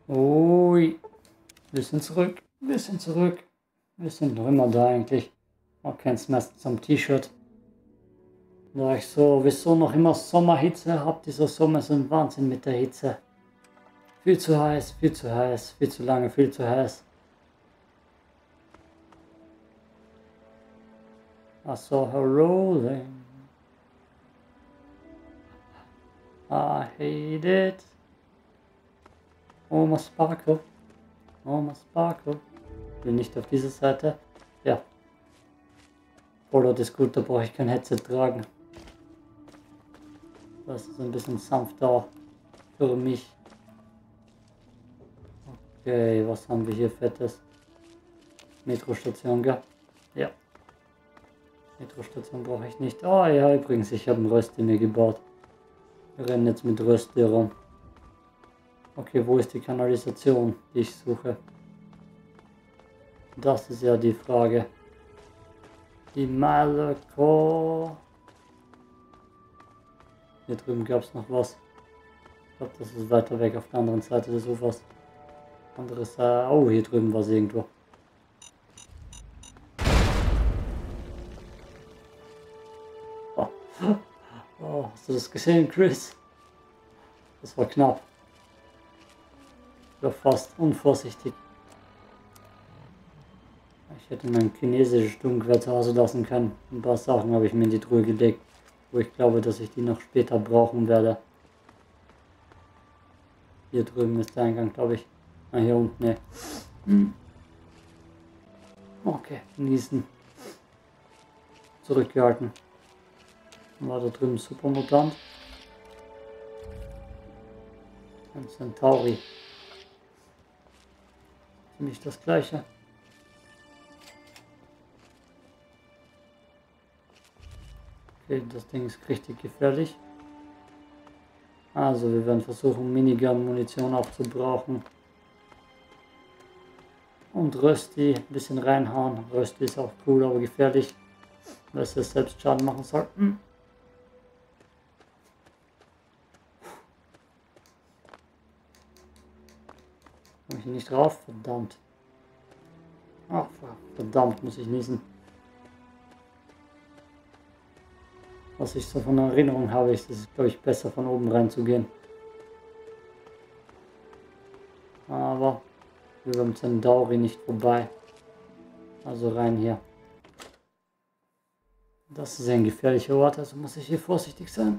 Ui, wir sind zurück. Wir sind zurück. Wir sind noch immer da eigentlich. Man kennt es meistens am T-Shirt. Da ich sowieso noch immer Sommerhitze habe, dieser Sommer ist ein Wahnsinn mit der Hitze. Viel zu heiß, viel zu heiß, viel zu lange, viel zu heiß. I saw her rolling. I hate it. Oh, my sparkle. Oh, my sparkle. Will nicht auf diese Seite. Ja. Vollrot ist gut, da brauche ich kein Headset tragen. Das ist ein bisschen sanfter für mich. Okay, was haben wir hier Fettes? Metrostation, gell? Ja. Metrostation brauche ich nicht. Oh ja, übrigens, ich habe einen Rösti mir gebaut. Wir rennen jetzt mit Rösti rum. Okay, wo ist die Kanalisation, die ich suche? Das ist ja die Frage. Die Maleko. Hier drüben gab es noch was. Ich glaube, das ist weiter weg auf der anderen Seite des Ufers. Andere Seite. Oh, hier drüben war es irgendwo. Oh. Oh, hast du das gesehen, Chris? Das war knapp. Ich war fast unvorsichtig. Ich hätte mein chinesisches Sturmgewehr zu Hause lassen können. Ein paar Sachen habe ich mir in die Truhe gelegt, wo ich glaube, dass ich die noch später brauchen werde. Hier drüben ist der Eingang, glaube ich. Ah, hier unten, ne. Okay, niesen. Zurückgehalten. War da drüben Supermutant. Ein Centauri. Ziemlich das gleiche. Okay, das Ding ist richtig gefährlich. Also wir werden versuchen, Minigun-Munition aufzubrauchen. Und Rösti ein bisschen reinhauen. Rösti ist auch cool, aber gefährlich, weil es selbst Schaden machen soll. Komme ich nicht drauf? Verdammt. Ach, verdammt, muss ich niesen. Was ich so von Erinnerung habe, ist es, glaube ich, besser von oben reinzugehen. Aber wir beim Centauri nicht vorbei. Also rein hier. Das ist ein gefährlicher Ort, also muss ich hier vorsichtig sein.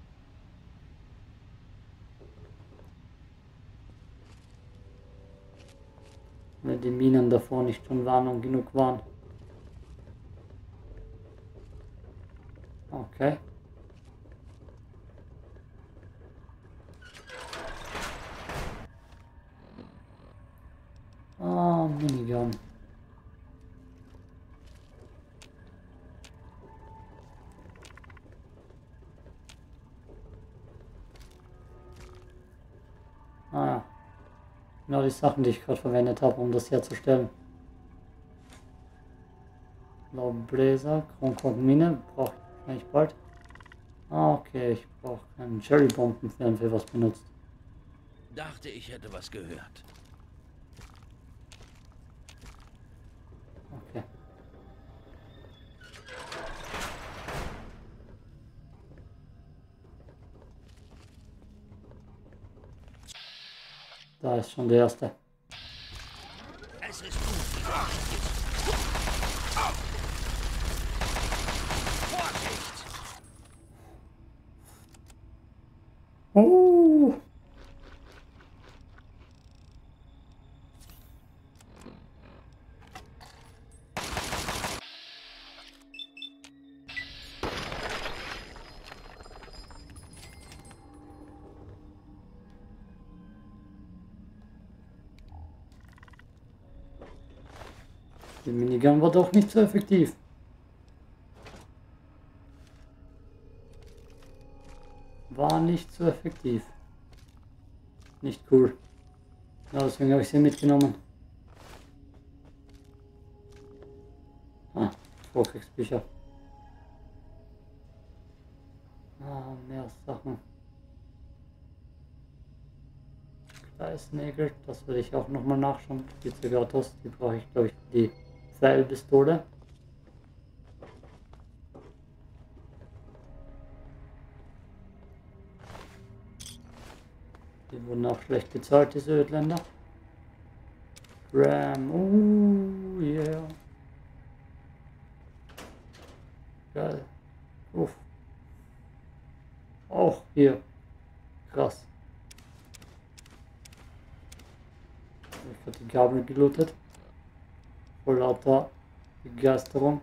Wenn die Minen davor nicht schon Warnung genug waren. Okay. Ah, Minigun. Ah ja. Genau die Sachen, die ich gerade verwendet habe, um das herzustellen. Laubbläser, Kronkorkenmine, brauche ich eigentlich bald. Ah, okay, ich brauche einen Cherrybomben, werden wir was benutzt. Dachte, ich hätte was gehört. Okay. Da ist schon der erste. Es ist gut. Vorsicht! Oh! Die Minigun war doch nicht so effektiv. War nicht so effektiv. Nicht cool. Ja, deswegen habe ich sie mitgenommen. Ah, Vorkriegsbücher. Ah, mehr Sachen. Da ist Nägel, das will ich auch nochmal nachschauen. Spielzeugautos, die brauche ich glaube ich für die Pfeilpistole. Die wurden auch schlecht bezahlt, diese Ödländer. Ram, oh yeah. Geil. Uff. Auch hier. Krass. Ich habe die Gabel gelootet. Voll lauter Begeisterung.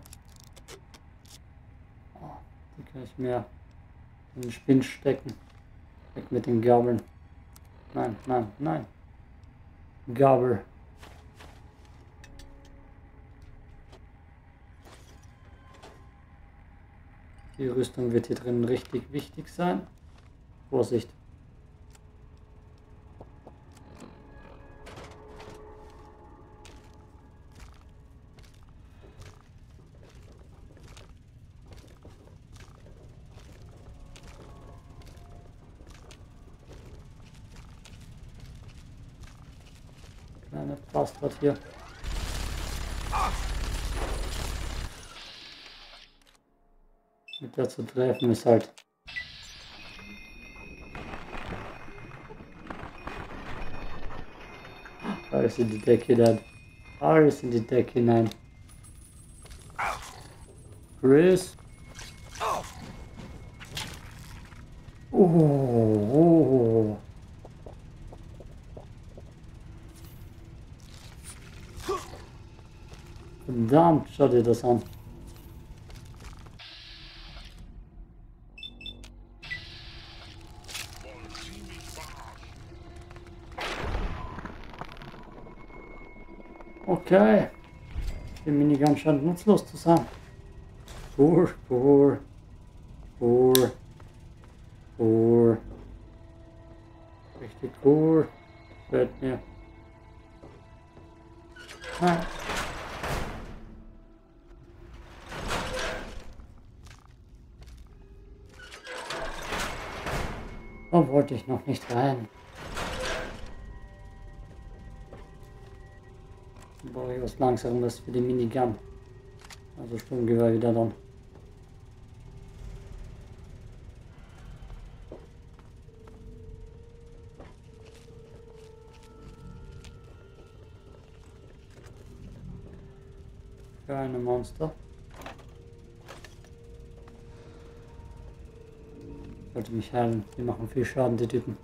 Oh, die kann ich mir in den Spinn stecken. Weg mit den Gabeln. Nein, nein, nein. Gabel. Die Rüstung wird hier drin richtig wichtig sein. Vorsicht. Kleine Bastard hier. Mit der zu treffen ist halt. Alles in die Decke dann. Alles in die Decke hinein. Chris. Oh. Verdammt, schau dir das an. Okay. Die Minigun scheint nutzlos zu sein. Pur. Richtig cool. Gefällt mir. Ah. Da wollte ich noch nicht rein. Dann brauche ich was Langsames für die Minigun. Also Sturmgewehr wieder dann. Keine Monster. Ich wollte mich heilen. Die machen viel Schaden, die Typen.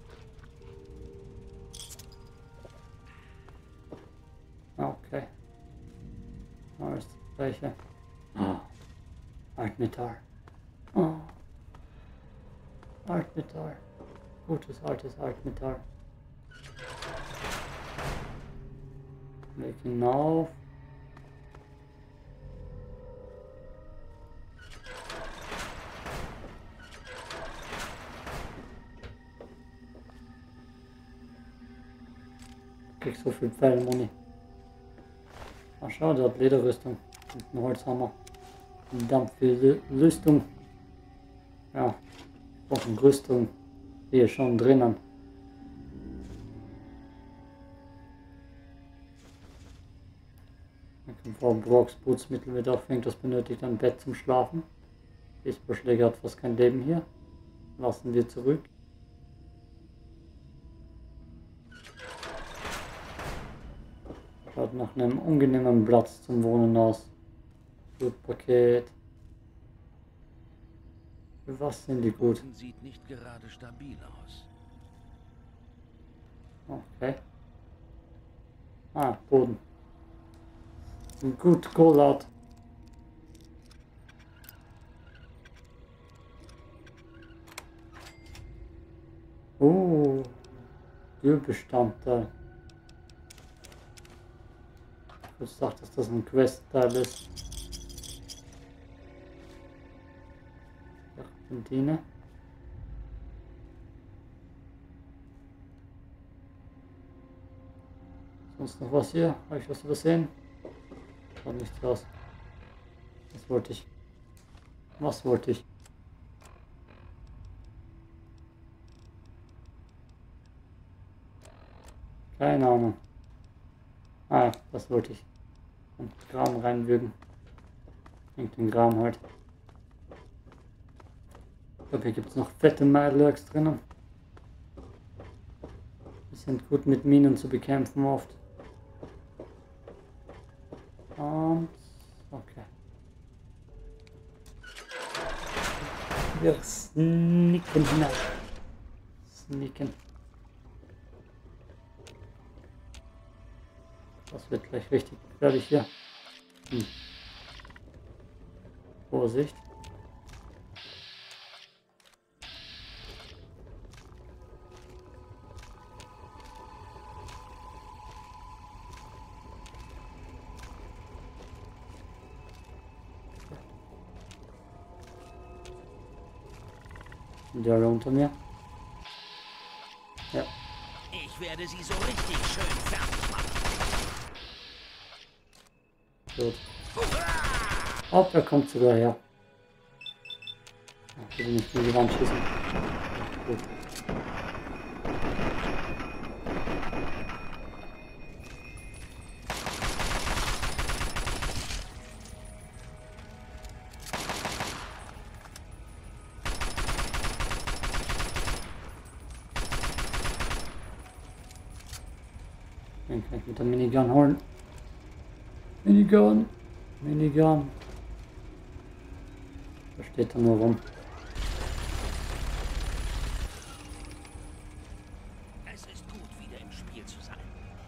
Okay. Alles das gleiche. Oh. Altmetall. Oh. Altmetall. Gutes altes Altmetall. Weg hinauf. Krieg so viel Pfeilmuni. Ach schau, der hat Lederrüstung und einen Holzhammer. Verdammt viel Rüstung. Ja, auch eine Rüstung hier schon drinnen. Frau Brocks Putzmittel wird auch das benötigt ein Bett zum Schlafen. Baseballschläger hat fast kein Leben hier. Lassen wir zurück. Schaut nach einem angenehmen Platz zum Wohnen aus. Blutpaket. Für was sind die gut? Sieht nicht gerade stabil aus. Okay. Ah, Boden. Gut Callout. Oh, Türbestandteil. Ich dachte, dass das ein Questteil ist. Serpentine. Sonst noch was hier? Habe ich was übersehen? Schaut nichts aus. Was wollte ich? Was wollte ich? Keine Ahnung. Ah, das wollte ich. Und Graben reinwürgen. Den Graben halt. Ich glaube, hier gibt es noch fette Mad-Lurks drinnen. Die sind gut mit Minen zu bekämpfen oft. Und okay. Wir sneaken hinein. Sneaken. Das wird gleich richtig gefährlich hier. Vorsicht. Und der unter mir. Ja. Ich werde sie so richtig schön fertig machen. Gut. Oh, er kommt sogar her. Ich will nicht in die Wand schießen. Gut. Den kann ich mit der Minigun holen. Minigun. Minigun. Da steht er nur rum. Es ist gut, wieder im Spiel zu sein.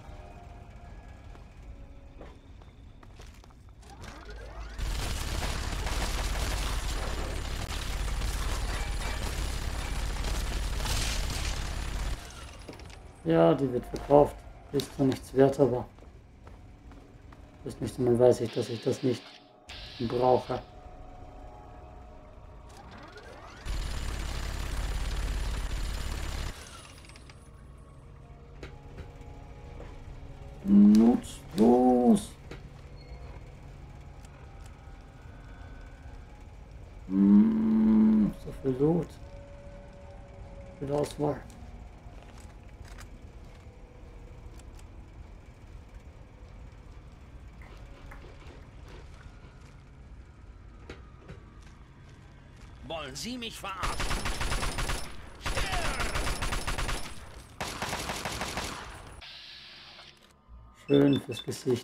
Ja, die wird verkauft. Die ist zwar nichts wert, aber das nicht einmal weiß ich, dass ich das nicht brauche. Nutzlos. So viel Loot. Viel Auswahl. Wollen Sie mich verarschen? Schön fürs Gesicht.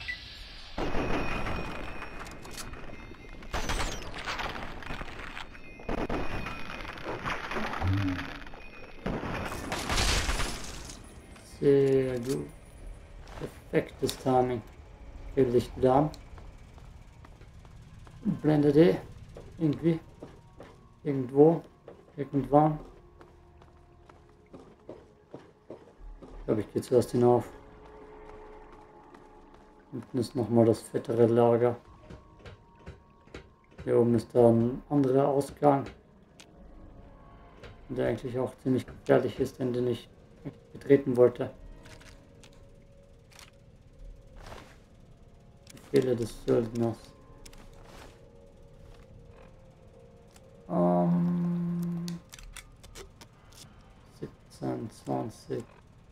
Sehr gut. Perfektes Timing. Okay, Licht wieder an. Blende D. Irgendwie. Irgendwo. Irgendwann. Ich glaube, ich gehe zuerst hinauf. Unten ist nochmal das fettere Lager. Hier oben ist da ein anderer Ausgang. Der eigentlich auch ziemlich gefährlich ist, den ich betreten wollte. Befehle des Söldners. 17, 20.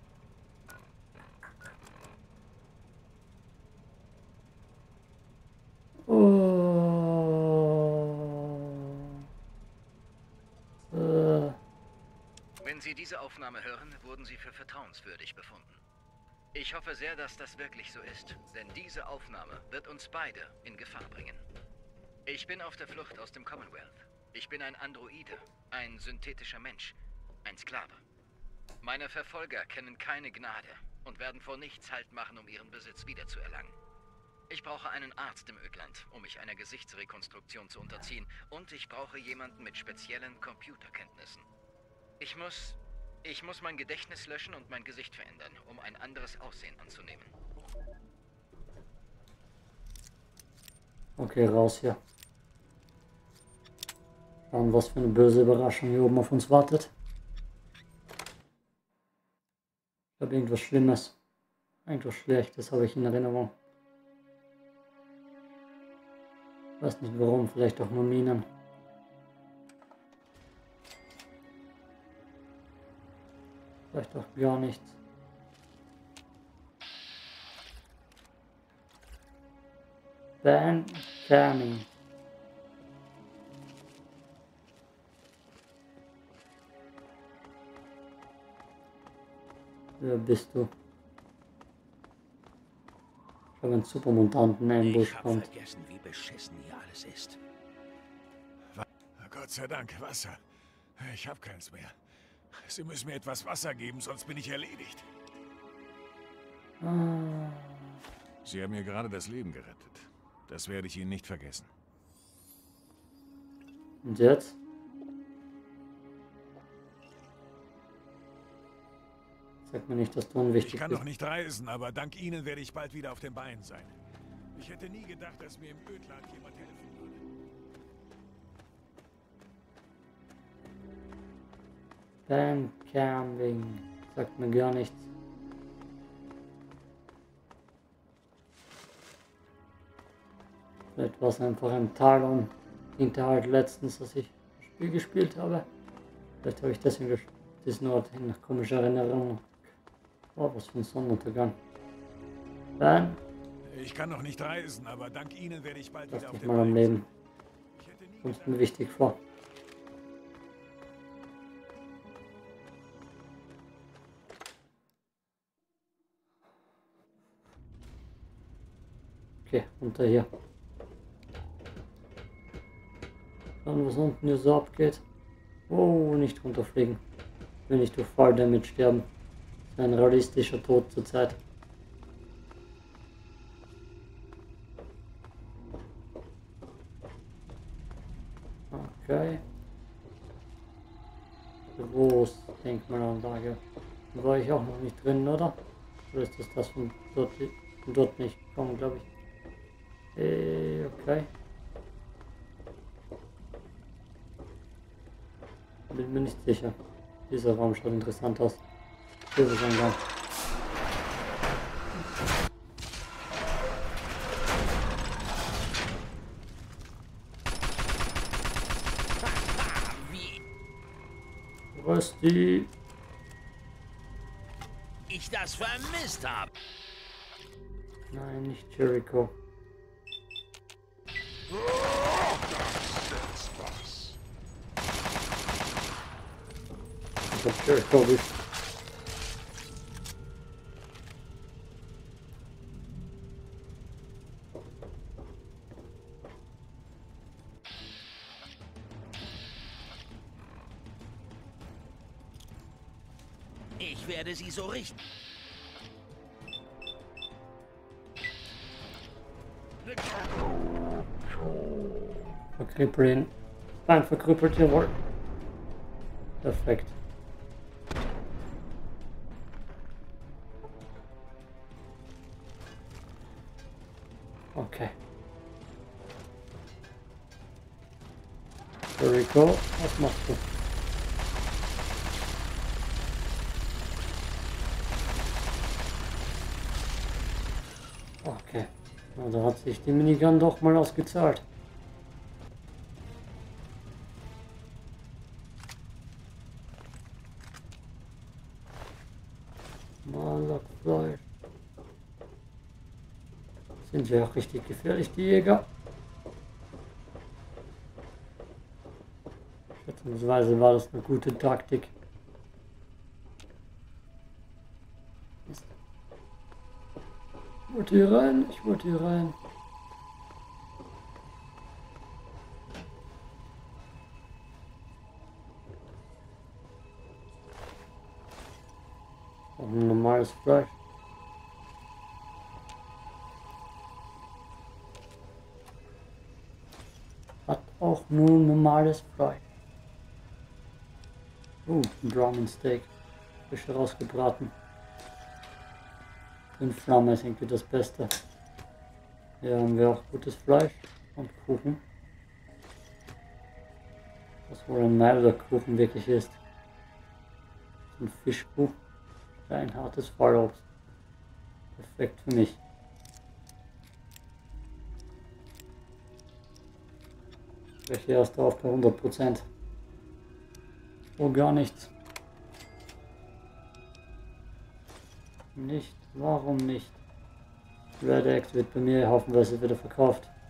Wenn Sie diese Aufnahme hören, wurden Sie für vertrauenswürdig befunden. Ich hoffe sehr, dass das wirklich so ist, denn diese Aufnahme wird uns beide in Gefahr bringen. Ich bin auf der Flucht aus dem Commonwealth. Ich bin ein Androide, ein synthetischer Mensch, ein Sklave. Meine Verfolger kennen keine Gnade und werden vor nichts Halt machen, um ihren Besitz wiederzuerlangen. Ich brauche einen Arzt im Ödland, um mich einer Gesichtsrekonstruktion zu unterziehen, und ich brauche jemanden mit speziellen Computerkenntnissen. Ich muss mein Gedächtnis löschen und mein Gesicht verändern, um ein anderes Aussehen anzunehmen. Okay, raus hier. Schauen, was für eine böse Überraschung hier oben auf uns wartet. Ich glaube, irgendwas Schlimmes. Irgendwas Schlechtes habe ich in Erinnerung. Ich weiß nicht warum, vielleicht auch nur Minen. Vielleicht auch gar nichts. Ben Carney. Wer bist du? Ich habe einen Supermutanten in den Busch kommt. Vergessen, wie beschissen hier alles ist. Gott sei Dank, Wasser. Ich habe keins mehr. Sie müssen mir etwas Wasser geben, sonst bin ich erledigt. Ah, Sie haben mir gerade das Leben gerettet. Das werde ich Ihnen nicht vergessen. und jetzt? Sag mir nicht, dass du unwichtig Ich kann bist. noch nicht reisen, aber dank Ihnen werde ich bald wieder auf den Beinen sein. Ich hätte nie gedacht, dass mir im Ödland jemand helfen würde. Ben Camping. Sagt mir gar nichts. Vielleicht war es einfach ein Talon Hinterhalt letztens, dass ich das Spiel gespielt habe. Vielleicht habe ich deswegen diesen Ort in komischer Erinnerung. Oh, was für ein Sonnenuntergang. Ben, Ich kann noch nicht reisen, aber dank Ihnen werde ich bald lass wieder auf dich den mal am Beinen Leben. sein. Ich hätte nie Kommst gedacht, mir wichtig vor. Okay, runter hier. Dann was unten hier so abgeht. Oh, nicht runterfliegen. Will nicht durch Fall damit sterben. Das ist ein realistischer Tod zurzeit. Okay. Groß Denkmalanlage. Da war ich auch noch nicht drin, oder? Oder ist das von dort nicht gekommen, glaube ich. Okay. Bin mir nicht sicher. Dieser Raum schaut interessant aus. Serviceeingang. Wie Rösti. ich das vermisst habe. Nein, nicht Jericho. Ich hab Jericho erwischt. Ich werde sie so richten. Verkrüppeln. Bein verkrüppelt, jawohl. Perfekt. Okay. Jericho, was machst du? Okay. Na, da hat sich die Minigun doch mal ausgezahlt. Malakfleisch. Sind ja auch richtig gefährlich, die Jäger. Schätzungsweise war das eine gute Taktik. Mist. Ich wollte hier rein, ich wollte hier rein. Auch ein normales Fleisch. Hat auch nur normales Fleisch. Ein Brahmin Steak. Frisch rausgebraten. In Flamme ist irgendwie das Beste. Hier haben wir auch gutes Fleisch und Kuchen. Was wohl ein Mailwerk-Kuchen wirklich ist. Ein Fischkuchen. Ein hartes Fallobst. Perfekt für mich. Welche erst auf bei 100%. Oh, gar nichts. Nicht? Warum nicht? Red Act wird bei mir haufenweise wieder verkauft.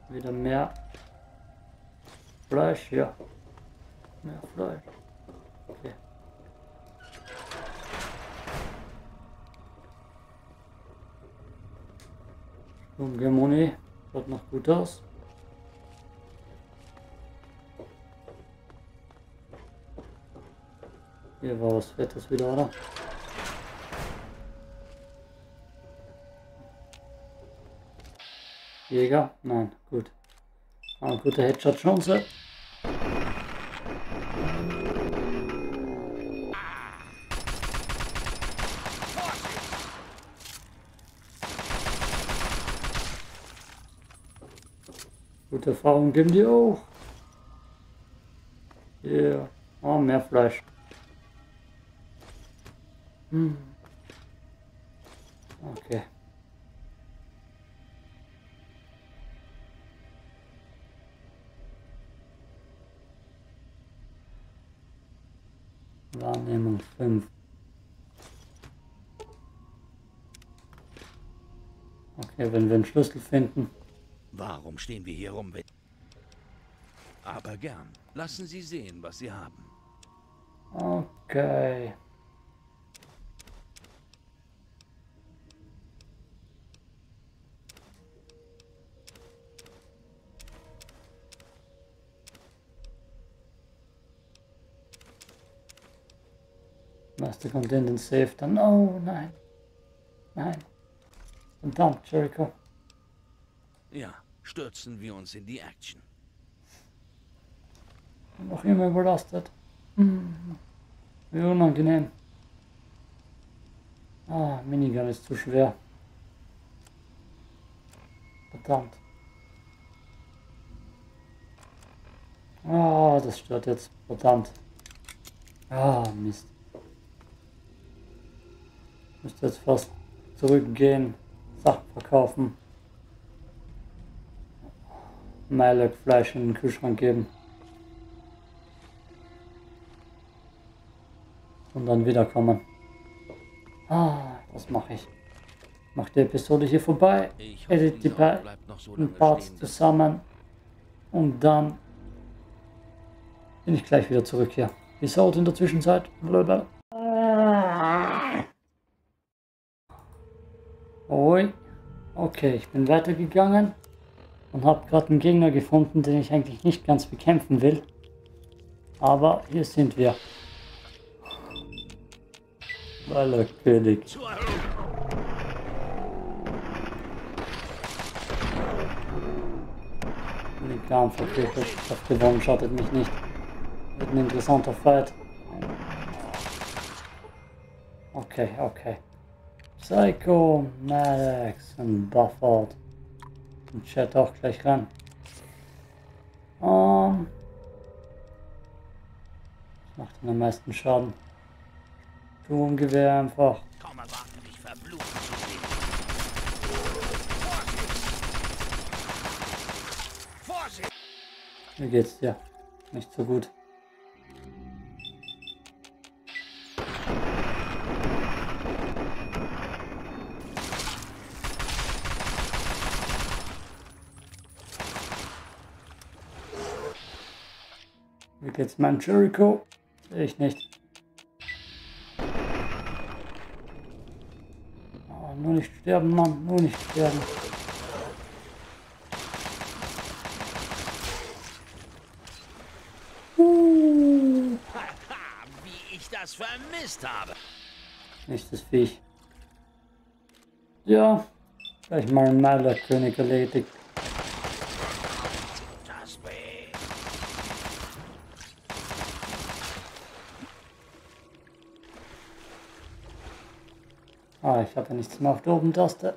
Wieder mehr Fleisch, ja. Mehr Fleisch. Okay. Sturmgemonie. Schaut noch gut aus. Hier war was Fettes wieder, oder? Jäger? Nein, gut. Aber gute Headshot-Chance. Gute Erfahrung geben die auch. Hier. Oh, mehr Fleisch. Okay. Wahrnehmung 5. Okay, wenn wir einen Schlüssel finden. Warum stehen wir hier rum? Aber gern. Lassen Sie sehen, was Sie haben. Okay. Meiste kommt in den Safe dann. Oh nein. Nein. Verdammt, Jericho. Ja, stürzen wir uns in die Action. Noch immer überlastet. Wie unangenehm. Ah, Minigun ist zu schwer. Verdammt. Ah, das stört jetzt. Verdammt. Ah, Mist. Ich müsste jetzt fast zurückgehen. Sachen verkaufen. Meilöck-Fleisch in den Kühlschrank geben. Und dann wiederkommen. Ah, das mache ich. Mach die Episode hier vorbei. Edit die beiden Parts zusammen. Und dann bin ich gleich wieder zurück hier. Bis out in der Zwischenzeit. Blablabla. Oi. Okay, ich bin weitergegangen. Und habe gerade einen Gegner gefunden, den ich eigentlich nicht ganz bekämpfen will. Aber hier sind wir. Weiler König. Die Kampfverkäufer, ich hab gewonnen, schattet mich nicht. Wird ein interessanter Fight. Okay, okay. Psycho, Maddox und Bufford. Und Chat auch gleich ran. Was macht denn am meisten Schaden? Sturmgewehr einfach. Kaum erwarte mich verflucht zu sehen. Vorsicht! Wie geht's dir? Nicht so gut. Wie geht's meinem Jericho? Sehe ich nicht. Oh, nur nicht sterben, Mann. Nur nicht sterben. Haha, wie ich das vermisst habe. Nächstes Viech. Ja, gleich mal ein Meilerkönig erledigt. Das weh. Ah, ich habe nichts mehr auf der Oben-Taste.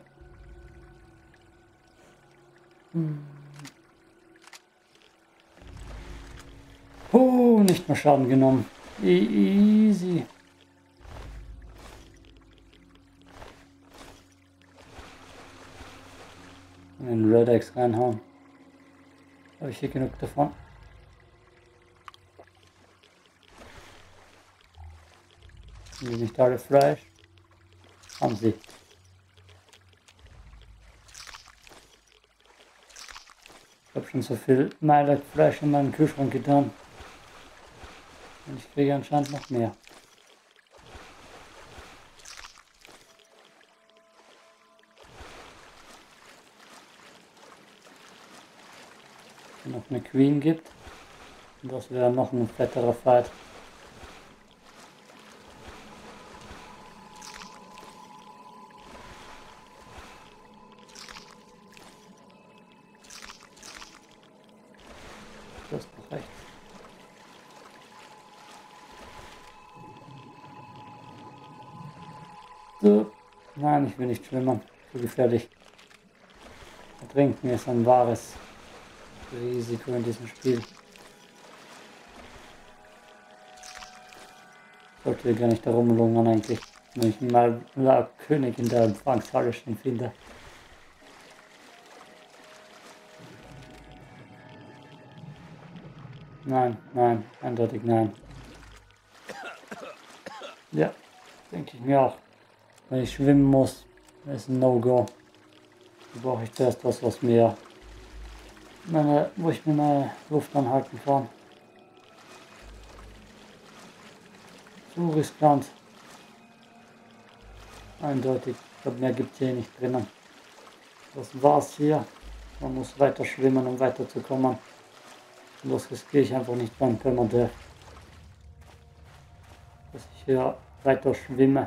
Nicht mehr Schaden genommen. Easy. In den Red X reinhauen. Habe ich hier genug davon? Haben die nicht alle Fleisch? Haben sie. Ich habe schon so viel Fleisch in meinen Kühlschrank getan. Und ich kriege anscheinend noch mehr. Wenn noch eine Queen gibt. Und das wäre noch ein fetterer Fight. Das ist doch recht. So. Nein, ich will nicht schwimmen. Zu gefährlich. Ertrinken ist ein wahres Risiko in diesem Spiel. Sollte hier gar nicht darum lungern eigentlich, wenn ich mal König in der Empfangshalle stehen finde. Nein, nein, eindeutig nein. Ja, denke ich mir auch. Wenn ich schwimmen muss, ist ein No-Go. Da brauche ich zuerst was mir wo ich mir meine Luft anhalten kann. Zu riskant. Eindeutig. Ich glaube, mehr gibt es hier nicht drinnen. Das war's hier. Man muss weiter schwimmen, um weiterzukommen. Und das riskiere ich einfach nicht beim Permadeath. Dass ich hier weiter schwimme.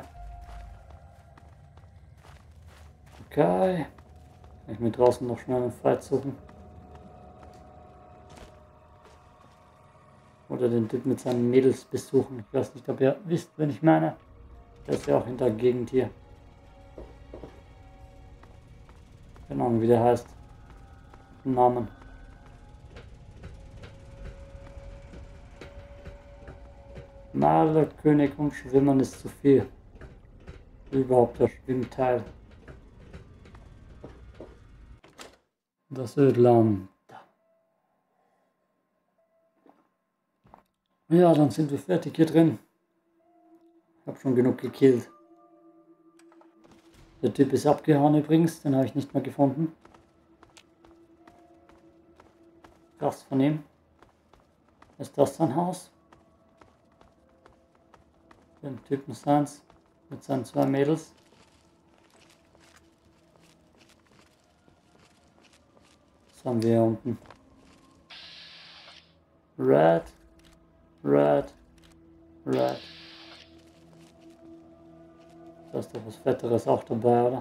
Okay. Kann ich mir draußen noch schnell einen Fight suchen. Oder den Typ mit seinen Mädels besuchen. Ich weiß nicht, ob ihr wisst, wen ich meine. Der ist ja auch in der Gegend hier. Keine Ahnung, wie der heißt. Namen. Malerkönig und Schwimmen ist zu viel. Überhaupt der Schwimmteil. Das Ödland. Ja, dann sind wir fertig hier drin. Ich habe schon genug gekillt. Der Typ ist abgehauen übrigens, den habe ich nicht mehr gefunden. Krass von ihm. Ist das sein Haus? Den Typen seins mit seinen 2 Mädels. Was haben wir hier unten? Red. Da ist doch was Fetteres auch dabei, oder?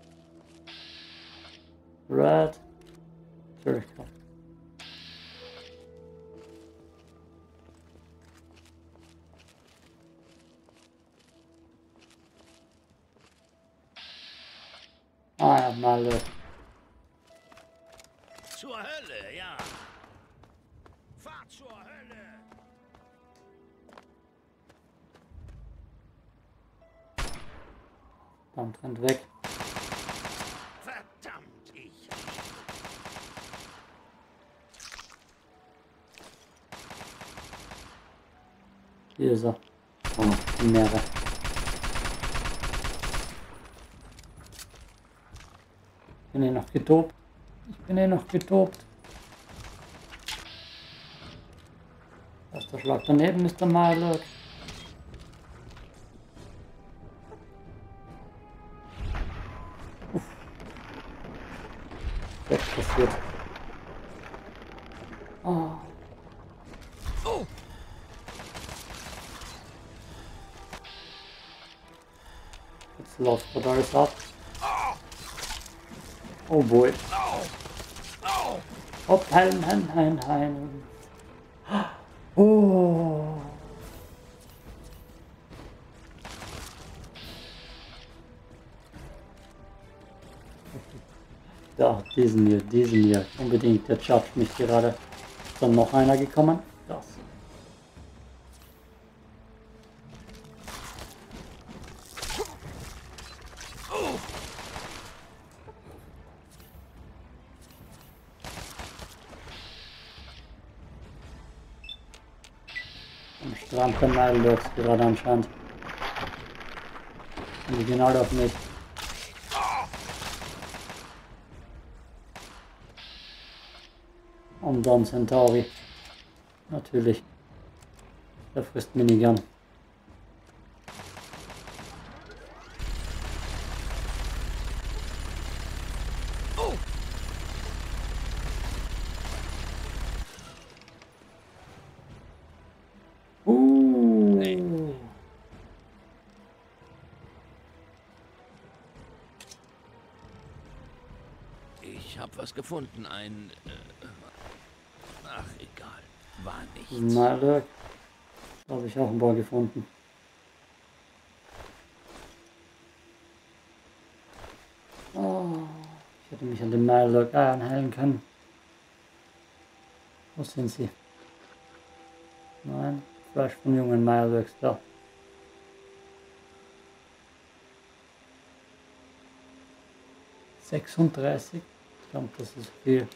Red. Natürlich. Ah ja, mal. Zur Hölle, ja. Fahr zur Hölle. Verdammt, rennt weg. Verdammt, ich. Hier ist er. Oh, die Meere. Ich bin noch getobt. Erster Schlag daneben ist der Mylord. Was passiert? Oh. Jetzt läuft gerade alles ab. Oh boy. Hopp, hein. Oh. Ja, diesen hier. Unbedingt, der chargt mich gerade. Ist dann noch einer gekommen? Das. Am Strand der Mylords gerade anscheinend. Und die gehen alle auf mich. Und dann Centauri. Natürlich. Der frisst Minigun. Ich habe was gefunden. Ach, egal. War nichts. Malek. Da habe ich auch ein paar gefunden. Oh, ich hätte mich an den Malek anhängen können. Wo sind sie? Nein, Fleisch von jungen Maleks da. $36. Ich glaube, das ist viel.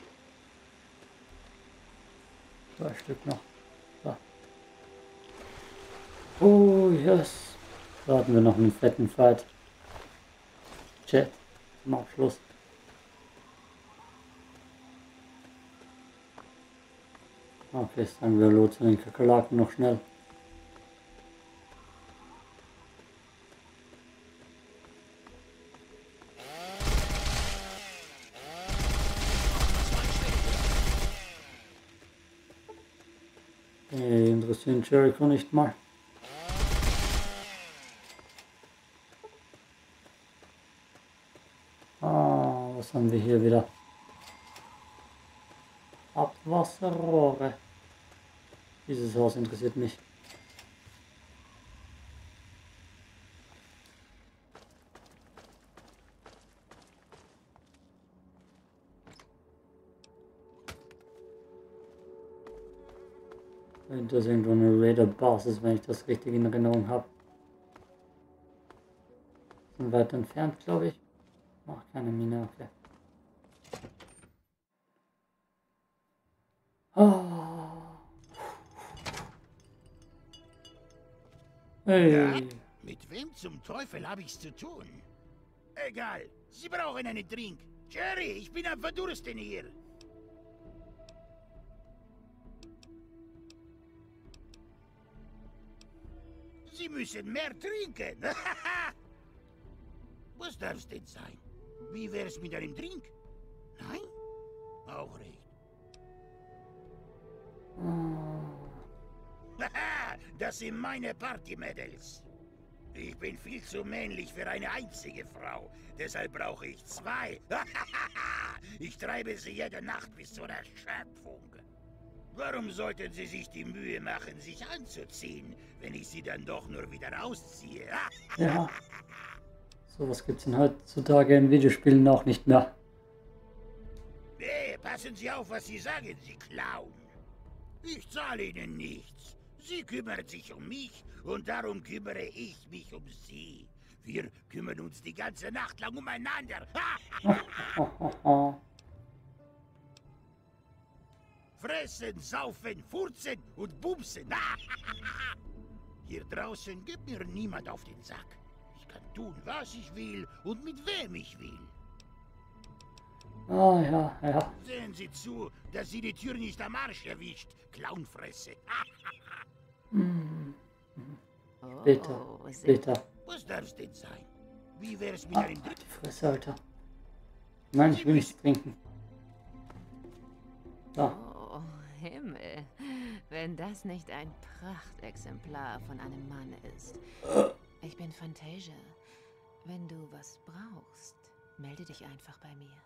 2 Stück noch. Da. Oh, yes. Da hatten wir noch einen fetten Fight. Chat zum Abschluss. Okay, sagen wir Hallo zu den Kakerlaken noch schnell. Die interessieren Jericho nicht mal. Was haben wir hier wieder? Abwasserrohre. Dieses Haus interessiert mich. Das ist irgendwo eine Raider-Basis, wenn ich das richtig in Erinnerung habe. Sind weit entfernt, glaube ich. Ach, keine Mine, okay. Hey. Ja? Mit wem zum Teufel habe ich's zu tun? Egal, Sie brauchen einen Drink. Jerry, ich bin am Verdursten hier. Sie müssen mehr trinken. Was darf's denn sein? Wie wär's mit einem Drink? Nein? Auch recht. Das sind meine Party-Mädels. Ich bin viel zu männlich für eine einzige Frau. Deshalb brauche ich 2. Ich treibe sie jede Nacht bis zur Erschöpfung. Warum sollten Sie sich die Mühe machen, sich anzuziehen, wenn ich sie dann doch nur wieder ausziehe? Ja. Sowas gibt's denn heutzutage in Videospielen auch nicht mehr. Hey, passen Sie auf, was Sie sagen, Sie Clown. Ich zahle Ihnen nichts. Sie kümmert sich um mich und darum kümmere ich mich um Sie. Wir kümmern uns die ganze Nacht lang umeinander. Fressen, saufen, furzen und bumsen. Hier draußen gibt mir niemand auf den Sack. Ich kann tun, was ich will und mit wem ich will. Ah, ja, ja. Sehen Sie zu, dass Sie die Tür nicht am Arsch erwischt, Clownfresse. Später, später. Was darf's denn sein? Wie wär's mit Ah, einem die Fresse, Alter. Nein, ich will nichts trinken. Da. Oh, Himmel. Wenn das nicht ein Prachtexemplar von einem Mann ist. Ich bin Fantasia. Wenn du was brauchst, melde dich einfach bei mir.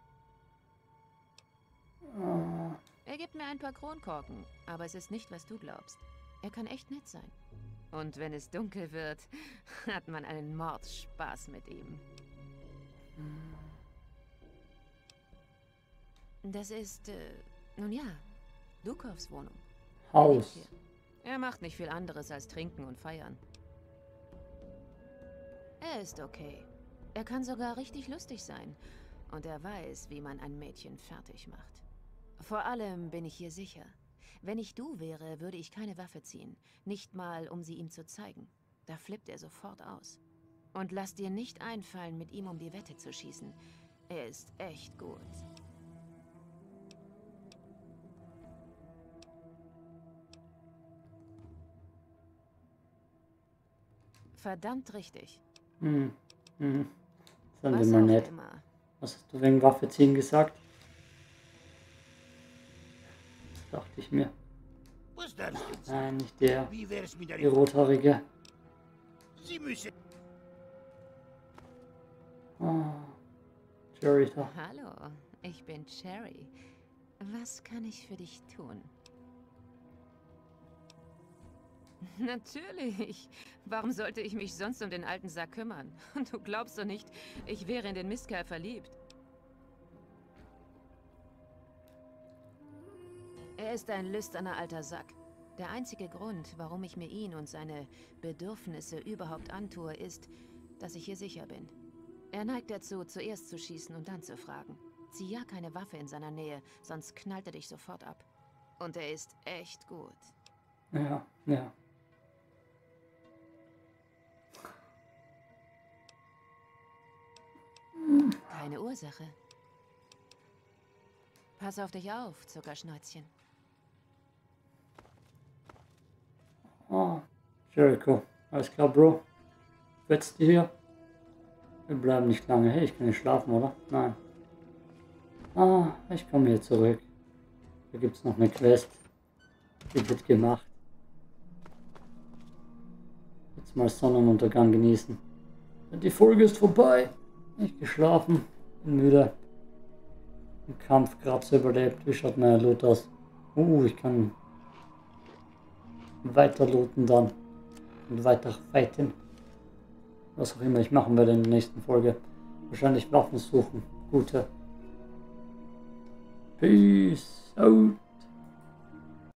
Er gibt mir ein paar Kronkorken, aber es ist nicht, was du glaubst. Er kann echt nett sein. Und wenn es dunkel wird, hat man einen Mordspaß mit ihm. Das ist, nun ja, Dukovs Wohnung. Haus. Er macht nicht viel anderes als trinken und feiern. Er ist okay. Er kann sogar richtig lustig sein. Und er weiß, wie man ein Mädchen fertig macht. Vor allem bin ich hier sicher. Wenn ich du wäre, würde ich keine Waffe ziehen. Nicht mal, um sie ihm zu zeigen. Da flippt er sofort aus. Und lass dir nicht einfallen, mit ihm um die Wette zu schießen. Er ist echt gut. verdammt richtig. Hm. Hm. Sagen wir Was mal auch nett. immer. Was hast du wegen Waffe ziehen gesagt? Das dachte ich mir. Was darf's denn sein? Nein, nicht der. Wie wär's mit Die einem... rothaarige. Sie müssen... Ah, Jerry da. Hallo, ich bin Cherry. Was kann ich für dich tun? Natürlich. Warum sollte ich mich sonst um den alten Sack kümmern? Du glaubst doch nicht, ich wäre in den Mistkerl verliebt. Er ist ein lüsterner alter Sack. Der einzige Grund, warum ich mir ihn und seine Bedürfnisse überhaupt antue, ist, dass ich hier sicher bin. Er neigt dazu, zuerst zu schießen und dann zu fragen. Zieh ja keine Waffe in seiner Nähe, sonst knallt er dich sofort ab. Und er ist echt gut. Ja, ja. Keine Ursache. Pass auf dich auf, Zuckerschnäuzchen. Ah, Jericho. Alles klar, Bro. Wetzt du hier? Wir bleiben nicht lange. Hey, ich kann nicht schlafen, oder? Nein. Ah, ich komme hier zurück. Da gibt es noch eine Quest. Die wird gemacht. Jetzt mal Sonnenuntergang genießen. Die Folge ist vorbei. Ich geschlafen. Bin müde. Im Kampf gerade so überlebt. Wie schaut meine Loot aus? Ich kann weiter looten dann. Und weiter fighten. Was auch immer ich machen werde in der nächsten Folge. Wahrscheinlich Waffen suchen. Gute. Peace out.